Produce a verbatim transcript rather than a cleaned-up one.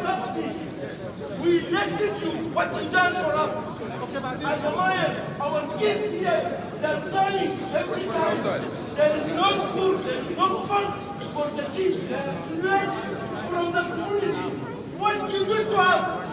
touch me. We elected you, what you done for us. As a lion, our kids here, they're dying every time. There is no food, there is no fun for the kids. They are fled from the community. What you do to us?